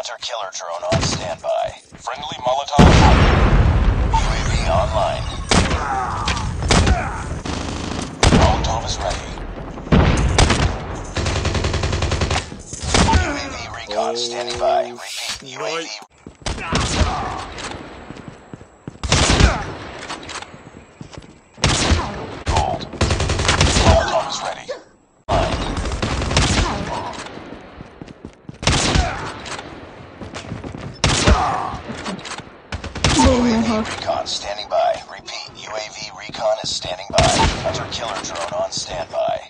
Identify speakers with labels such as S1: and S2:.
S1: Hunter killer drone on standby. Friendly Molotov out. UAV online. Molotov is ready. UAV recon standing by. Repeat, UAV. Gold. Molotov is ready. UAV recon standing by. Repeat, UAV recon is standing by. Hunter killer drone on standby.